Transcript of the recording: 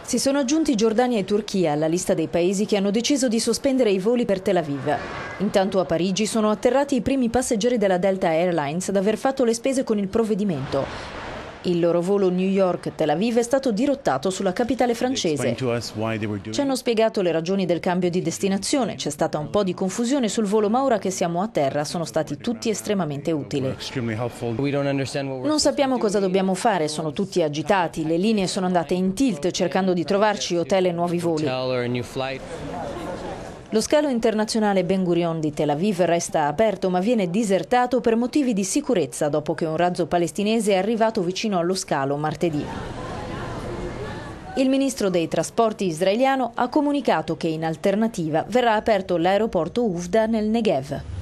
Si sono aggiunti Giordania e Turchia alla lista dei paesi che hanno deciso di sospendere i voli per Tel Aviv. Intanto a Parigi sono atterrati i primi passeggeri della Delta Airlines ad aver fatto le spese con il provvedimento. Il loro volo New York-Tel Aviv è stato dirottato sulla capitale francese. Ci hanno spiegato le ragioni del cambio di destinazione, c'è stata un po' di confusione sul volo, ma ora che siamo a terra sono stati tutti estremamente utili. Non sappiamo cosa dobbiamo fare, sono tutti agitati, le linee sono andate in tilt cercando di trovarci hotel e nuovi voli. Lo scalo internazionale Ben Gurion di Tel Aviv resta aperto ma viene disertato per motivi di sicurezza dopo che un razzo palestinese è arrivato vicino allo scalo martedì. Il ministro dei trasporti israeliano ha comunicato che in alternativa verrà aperto l'aeroporto Ufda nel Negev.